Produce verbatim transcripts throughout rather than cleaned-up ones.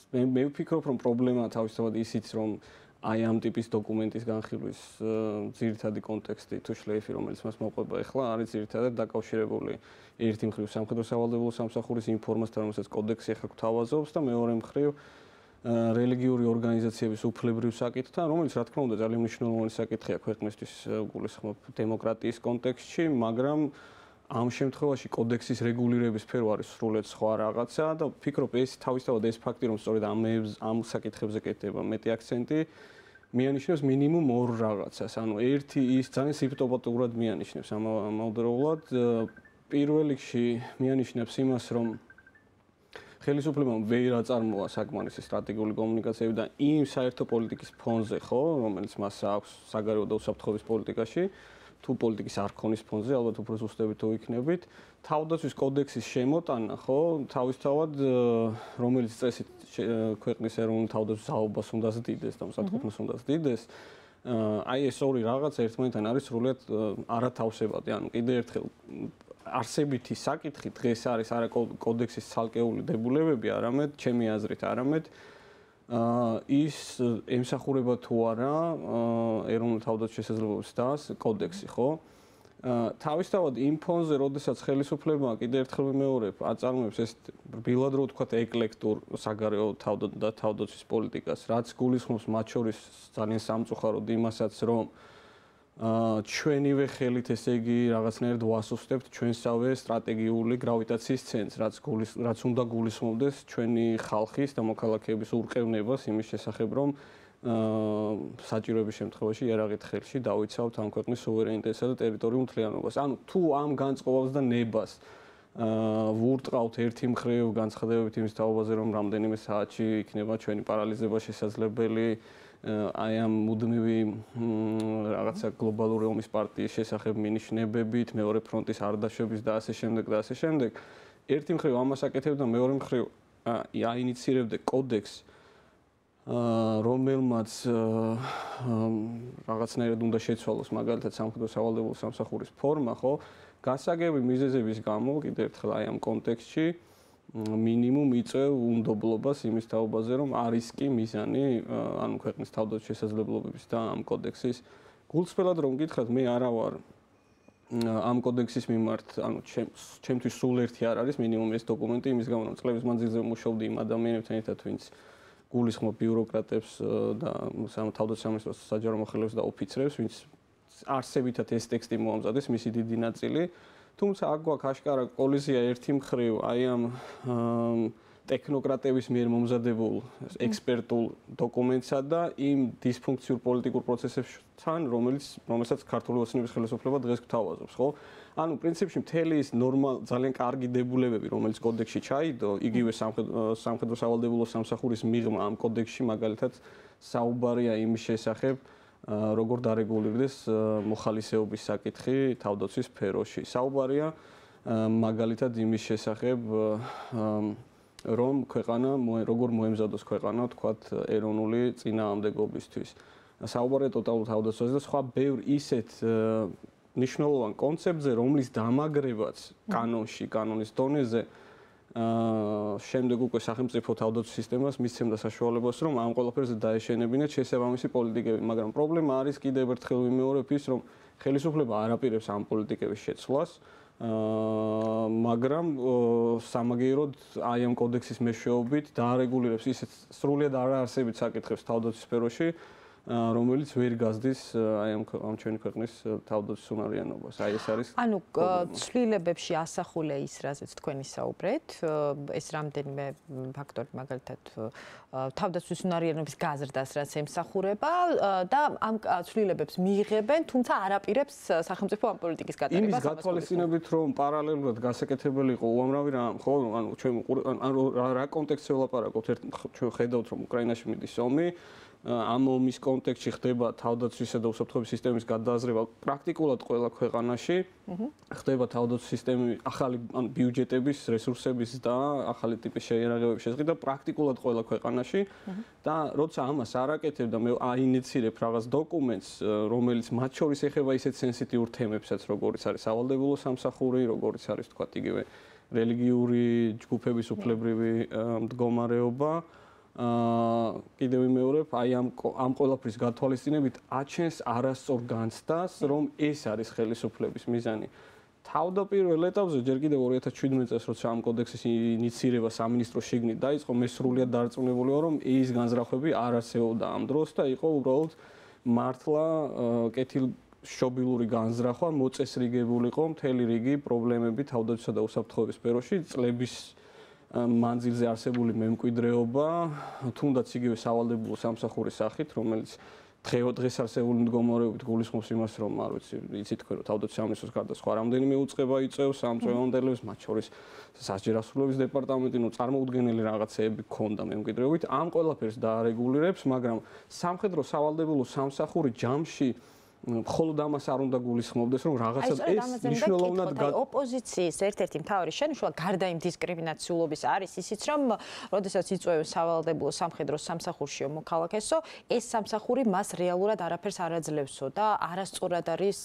მე მე ვფიქრობ, რომ პრობლემაა თავისთავად ისიც, რომ აი ამ ტიპის დოკუმენტის განხილვის ძირითადი კონტექსტი თუ შლეიფი, რომელიც მას მოყვება ახლა, არის ძირითადად დაკავშირებული ერთი მხრივ სამხედრო სავალდებულო სამსახურის იმ ფორმასთან, რომელსაც კოდექსი ახლა გვთავაზობს და მეორე მხრივ რელიგიური ორგანიზაციების უფლებრივ საკითხთან, რომელიც რა თქმა უნდა ძალიან მნიშვნელოვანი საკითხია ქვეყნისთვის გულისხმობ დემოკრატიის კონტექსტში, მაგრამ ამ შემთხვევაში კოდექსის რეგულირების სფერო არის სრულიად სხვა რაღაცა და ვფიქრობ ეს თავისთავად ეს ფაქტი რომ სწორედ ამ ამ საკითხებზე კეთდება მეტი აქცენტი მიანიშნებს მინიმუმ ორ რაღაცას. ანუ ერთი ის ძალიან სიმპტომატურად მიანიშნებს ამავდროულად პირველ რიგში მიანიშნებს იმას რომ ხელისუფლებამ ვერ აწარმოა საკმარისი სტრატეგიული კომუნიკაციები და იმ საერთო პოლიტიკის ფონზე, ხო, რომელიც მას აქვს საგარეო და უსაფრთხოების პოლიტიკაში თუ პოლიტიკის არქონის ფონზე, ალბათ უფრო ზუსტებით თუ იქნებით, თავდაცვის კოდექსის შემოტანა, ხო, თავისთავად რომელიც წესით ქვეყნის ეროვნულ თავდაცვის საუბას უნდა ზრდიდეს და მსათქუბნოს უნდა ზრდიდეს, აი ეს ორი რაღაც ერთმანეთთან არის სრულიად არათავსებადი. ანუ კიდევ ერთხელ არსებითი საკითხი დღეს არის არა კოდექსის ცალკეული დებულებები, არამედ ჩემი აზრით, არამედ ის ემსახურება თუ არა ეროვნულ თავდაცვის შესაძლებლობებს და კოდექსი, ხო? თავისთავად იმ ფონზე, როდესაც ხელისუფლება კიდევ ერთხელ ვიმეორებ, აწარმოებს ეს რბილად რო ვთქვათ ეკლექტურ საგარეო და თავდაცვის პოლიტიკას, რაც გულისხმობს მათ შორის ძალიან სამწუხაროდ იმასაც, რომ ჩვენივე ხელით ესე იგი რაღაცნაირად ვასუსტებთ ჩვენსავე სტრატეგიული გრავიტაციის ცენტრს, რაც რაც უნდა გულისხმობდეს ჩვენი ხალხის და მოქალაქეების ურყევნებას იმის შესახებ, რომ საჭიროების შემთხვევაში იარაღით ხელში დავიცავთ ამ ქვეყნის სუვერენიტეტსა და ტერიტორიულ მთლიანობას. ანუ თუ ამ განწყობას და ნებას ვურტყავთ ერთი მხრივ განცხადებებით იმის თაობაზე, რომ რამდენიმე საათში იქნება ჩვენი პარალიზება შესაძლებელი აი ამ მუდმივი რაღაცა გლობალური ომის პარტიის შესახებ მინიშნებებით, მეორე ფრონტის არდაშვების და ასე შემდეგ და ასე შემდეგ. ერთი მხრივ ამას აკეთებ და მეორე მხრივ აინიცირებდე კოდექსს, რომელმაც რაღაცნაირად უნდა შეცვალოს მაგალითად სამხედრო სავალდებულო სამსახურის ფორმა, ხო? გასაგები მიზეზების გამო კიდევ ერთხელ აი ამ კონტექსტში მინიმუმ იწევ უნდობლობას იმის თაობაზე, რომ არის კი მიზანი, ანუ ქვეყნის თავდაცვის შესაძლებლობების და ამ კოდექსის გულწრფელად რომ გითხრათ, მე არა ვარ ამ კოდექსის მიმართ, ანუ ჩემთვის სულ ერთი არ არის მინიმუმ ეს დოკუმენტი, იმის გამო რომ წლების მანძილზე მუშაობდი იმ ადამიანებთან ერთად, ვინც გულისხმობ ბიუროკრატებს და თავდაცვის სამინისტროს საჯარო მოხელეებს და ოფიცრებს, ვინც არსებითად ეს ტექსტი მოამზადეს, მისი დიდი ნაწილი. თუმცა აქ გვაქვს აშკარა კოლიზია ერთი მხრივ აი ამ ტექნოკრატების მიერ მომზადებულ ექსპერტულ დოკუმენტსა და იმ დისფუნქციურ პოლიტიკურ პროცესებთან, რომელიც რომელსაც ქართული ოცნების ხელისუფლება დღეს გვთავაზობს, ხო? ანუ პრინციპში მთელი ის ნორმალ ძალიან კარგი დებულებები, რომელიც კოდექსში ჩაიდო, იგივე სამხედრო სავალდებულო სამსახურის მიღმა ამ კოდექსში მაგალითად საუბარია იმის შესახებ, როგორ დარეგულირდეს მოხალისეობის საკითხი თავდაცვის სფეროში. საუბარია მაგალითად იმის შესახებ, რომ ქვეყანა როგორ მოემზადოს ქვეყანა, თქვათ, ეროვნული წინააღმდეგობისთვის. საუბარია ტოტალურ თავდაცვაზე და სხვა ბევრ ისეთ მნიშვნელოვან კონცეფტზე, რომლის დამაგრებაც კანონში, კანონის დონეზე შემდეგ უკვე სახელმწიფო თავდაცვის სისტემას მისცემდა საშუალებას, რომ ამ ყველაფერზე დაეშენებინათ შესაბამისი პოლიტიკები, მაგრამ პრობლემა არის კიდევ ერთხელ ვიმეორებ ის, რომ ხელისუფლება არ აპირებს ამ პოლიტიკების შეცვლას, მაგრამ სამაგიეროდ აი ამ კოდექსის მეშვეობით დაარეგულირებს ისეთ სრულიად არაარსებით საკითხებს თავდაცვის სფეროში, რომელიც ვერ გაზდის აი ამ ამ ჩვენი ქვეყნის თავდაცვის უნარიანობას. აი ეს არის ანუ ცვლილებებში ასახულია ის, რაზეც თქვენ ისაუბრეთ, ეს რამდენიმე ფაქტორი მაგალითად თავდაცვის უნარიანობის გაზრდას რაც ემსახურება და ამ ცვლილებებს მიიღებენ, თუმცა არ აპირებს სახელმწიფო ამ პოლიტიკის გატარებას. იმის გათვალისწინებით, რომ პარალელურად გასაკეთებელი იყო უამრავი რამ, ხო, ანუ ჩვენ ანუ რა კონტექსტზე ვლაპარაკობთ, ჩვენ ხედავთ, რომ უკრაინაში მიდის ომი, ამ ომის კონტექსტში ხდება თავდაცვისა და უსაფრთხოების სისტემის გადააზრება პრაქტიკულად ყველა ქვეყანაში. ხდება თავდაცვის სისტემის ახალი ანუ ბიუჯეტების, რესურსების და ახალი ტიპის შეიარაღებების შესყიდვა პრაქტიკულად ყველა ქვეყანაში და როცა ამას არ აკეთებ და მე აინიცირებ რაღაც დოკუმენტს, რომელიც მათ შორის ეხება ისეთ სენსიტიურ თემებსაც, როგორიც არის სავალდებულო სამსახური, როგორიც არის თქვათ იგივე რელიგიური ჯგუფების უფლებრივი მდგომარეობა, აა კიდევ ვიმეორებ, აი ამ ამ ყველაფრის გათვალისწინებით აჩენს არასწორ განცდას, რომ ეს არის ხელისუფლების მიზანი. თავდაპირველ ეტაპზე ჯერ კიდევ ორი ათას შვიდმეტ წელს როცა ამ კოდექსის ინიციირება სამინისტრო შიგნით დაიწყო, მე სრულიად დარწმუნებული ვარ, რომ ეს განზრახვები არ არსებობდა ამ დროს და იყო უბრალოდ მართლა კეთილშობილური განზრახვა, მოწესრიგებული იყო მთელი რიგი პრობლემები თავდაცვისა და უსაფრთხოების სფეროში, წლების მანძილზე არსებული მემკვიდრეობა, თუნდაც იგივე სავალდებულო სამსახურის სახით, რომელიც დღეს არსებული მდგომარეობით გულისხმობს იმას, რომ არ ვიცი, იცით თქვენ რომ თავდაცვის სამინისტროს გარდა სხვა რამდენიმე უწყება იწევს ამ წევანდელებს, მათ შორის სასჯელოსნობის დეპარტამენტი, ნუ წარმოუდგენელი რაღაცეები ქონდა მემკვიდრეობით, ამ ყველაფერს დაარეგულირებს, მაგრამ სამხედრო სავალდებულო სამსახური ჯამში მხოლოდ ამას არ უნდა გულისხმობდეს, რომ რაღაცა ეს მნიშვნელოვნად ოპოზიციის ერთ-ერთი მთავარი შენიშვნა გარდა იმ დისკრიმინაციულობის არის ისიც, რომ როდესაც იწვევენ სავალდებულო სამხედრო სამსახურშიო მოქალაქესო, ეს სამსახური მას რეალურად არაფერს არ აძლევსო და არასწორად არის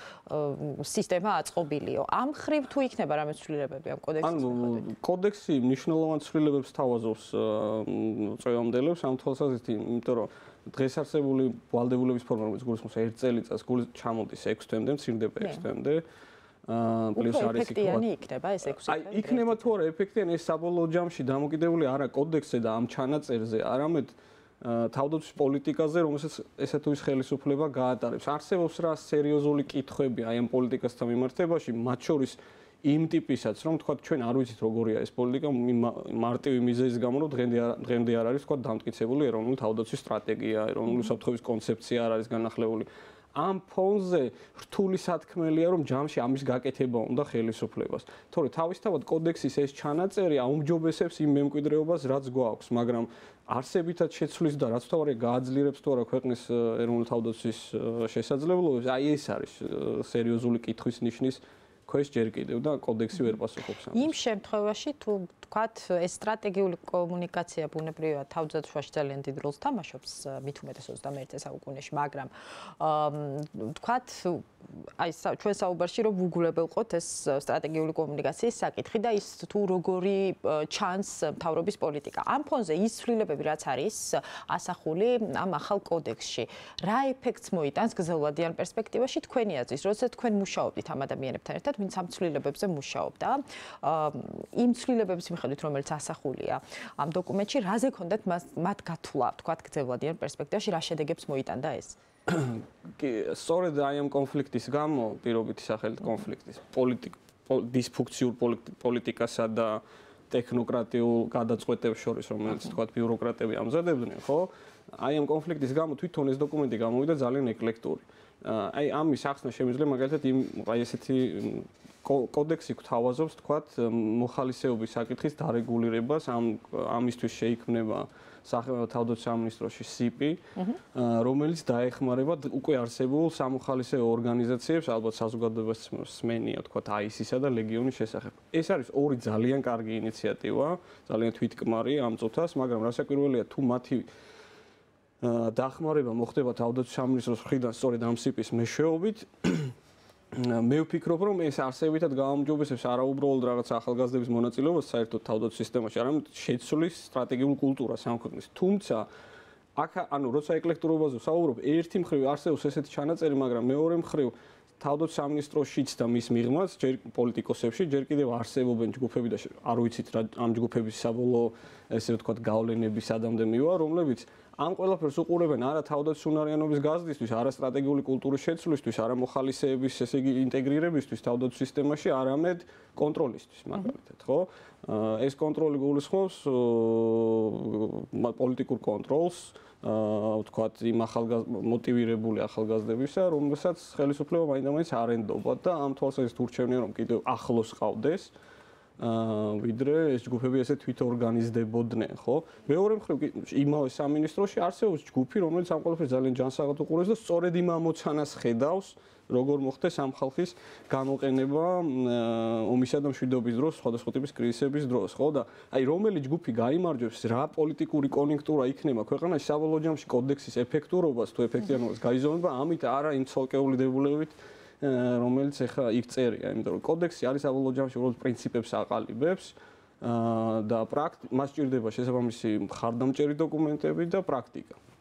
სისტემა აწყობილიო. ამ ხრივ თუ იქნება რამე ცვლილებები ამ კოდექსის მიხედვით? ანუ კოდექსი მნიშვნელოვან ცვლილებებს თავაზობს წევამდელებს ამ თვალსაზრისით, იმიტომ რომ დღეს არსებული ვალდებულების ფორმა, რომელიც გულისხმობს ერთ წელიწადს, ჩამოდის ექვს თვემდე, მცირდება ექვს თვემდე. აა პლუს არის ეფექტიანი იქნება ეს ექვსი თვე. აი, იქნება თუ არა ეფექტიანი, ეს საბოლოო ჯამში დამოკიდებული არა კოდექსზე და ამ ჩანაწერზე, არამედ თავდაცვის პოლიტიკაზე, რომელსაც ესე თუ ის ხელისუფლება გაატარებს. არსებობს რა სერიოზული კითხვები აი ამ პოლიტიკასთან მიმართებაში, მათ შორის იმ ტიპისაც, რომ თქვა ჩვენ არ ვიცით როგორია ეს პოლიტიკა მარტივი მიზეზის გამო, რომ დღემდე დღემდე არ არის თქვა დამტკიცებული ეროვნული თავდაცვის სტრატეგია, ეროვნული უსაფრთხოების კონცეფცია არ არის განახლებული. ამ ფონზე რთული სათქმელია, რომ ჯამში ამის გაკეთება უნდა ხელისუფლებას. თორე თავისთავად კოდექსის ეს ჩანაწერი აუმჯობესებს იმ მემკვიდრეობას, რაც გვაქვს, მაგრამ არსებითად შეცვლის და რაც თავარი გააძლიერებს თუ არა ქვეყნის ეროვნული თავდაცვის შესაძლებლობებს, აი ეს არის სერიოზული კითხვის ნიშნის ქვეშ ჯერ კიდევ და კოდექსი ვერ პასუხობს ამას. იმ შემთხვევაში თუ თქვათ ეს სტრატეგიული კომუნიკაცია ბუნებრივად თავდაცვაში ძალიან დიდ როლს თამაშობს მით უმეტეს ოცდამეერთე საუკუნეში, მაგრამ თქვათ აი ჩვენ საუბარში რომ უგულებელყოთ ეს სტრატეგიული კომუნიკაციის საკითხი და ის თუ როგორი ჩანს მთავრობის პოლიტიკა. ამ ფონზე ის ცვლილებები რაც არის ასახული ამ ახალ კოდექსში, რა ეფექტს მოიტანს გრძელვადიან პერსპექტივაში თქვენი აზრის, როდესაც თქვენ მუშაობთ ამ ადამიანებთან ერთად, ვინც ამ ცვლილებებზე მუშაობდა, იმ ცვლილებების მიხედვით, რომელიც ასახულია ამ დოკუმენტში, რაზე ქონდათ მათ გათვლა, თქვათ გრძელვადიან პერსპექტივაში, რა შედეგებს მოიტანდა ეს? კი, სწორედ აი ამ კონფლიქტის გამო, პირობითი სახელით კონფლიქტის, პოლიტიკ დისფუნქციურ პოლიტიკასა და ტექნოკრატიულ გადაწყვეტებს შორის, რომელიც თქვათ ბიუროკრატები ამზადებდნენ, ხო? აი ამ კონფლიქტის გამო თვითონ ეს დოკუმენტი გამოვიდა ძალიან ეკლექტური. აი ამის ახსნა შემიძლია მაგალითად იმ აი ესეთი კოდექსი გვთავაზობს, თქვათ, მოხალისეობის საკითხის დარეგულირებას, ამ ამისთვის შეიქმნება სახელმწიფო სამინისტროში სიპი, რომელიც დაეხმარება უკვე არსებულ სამოხალისეო ორგანიზაციებს, ალბათ საზოგადოებას სმენია, თქვათ, აისისა და ლეგიონის შესახებ. ეს არის ორი ძალიან კარგი ინიციატივა, ძალიან თვითკმარი ამ წუთას, მაგრამ რასაკვირველია, თუ მათი დახმარება მოხდება თავდაცვის სამინისტროს მხრიდან სწორედ ამ სიპის მეშვეობით, მე ვფიქრობ, რომ ეს არსებითად გაამჯობესებს არა უბრალოდ რაღაც ახალგაზრდების მონაწილეობას საერთოდ თავდაცვის სისტემაში, არამედ შეცვლის სტრატეგიულ კულტურას ამ ქვეყნის. თუმცა აქ ანუ როცა ეკლექტურობაზე ვსაუბრობ, ერთი მხრივ არსებობს ესეთი ჩანაწერი, მაგრამ მეორე მხრივ თავდაცვის სამინისტროშიც და მის მიღმაც, ჯერ პოლიტიკოსებში, ჯერ კიდევ არსებობენ ჯგუფები და არ ვიცით რა ამ ჯგუფების საბოლოო ესე ვთქვათ გავლენების ადამდე მივა, რომლებიც ამ ყველაფერს უყურებენ არა თავდაცვის უნარიანობის გაზრდისთვის, არა სტრატეგიული კულტურის შეცვლისთვის, არა მოხალისეების ესე იგი ინტეგრირებისთვის თავდაცვის სისტემაში, არამედ კონტროლისთვის, მაგალითად, ხო? ეს კონტროლი გულისხმობს პოლიტიკურ კონტროლს, ვთქვათ, იმ ახალგაზრდა მოტივირებული ახალგაზრდებისა, რომელსაც ხელისუფლება მაინდა-მაინც არ ენდობა და ამ თვალსაზრისით ურჩევნია, რომ კიდევ ახლოს ყავდეს ვიდრე ეს ჯგუფები ესე თვითორგანიზდებოდნენ, ხო? მეორე მხრივ იმავე სამინისტროში არსებობს ჯგუფი, რომელიც ამ ყველაფერს ძალიან ჯანსაღად უყურებს და სწორედ იმ ამოცანას ხედავს, როგორ მოხდეს ამ ხალხის გამოყენება ომისა და მშვიდობის დროს, სხვადასხვა ტიპის კრიზისების დროს, ხო? და აი რომელი ჯგუფი გაიმარჯვებს, რა პოლიტიკური კონიუნქტურა იქნება ქვეყანაში, საბოლოო ჯამში კოდექსის ეფექტურობას თუ ეფექტიანობას გაიზომება, ამით არა იმ ცალკეული დებულებებით რომელიც ახლა იქ წერია, იმიტომ რომ კოდექსი არის საბოლოო ჯამში უბრალოდ პრინციპებს აყალიბებს, და პრაქტიკა მას ჭირდება შესაბამისი მხარდამჭერი დოკუმენტები და პრაქტიკა.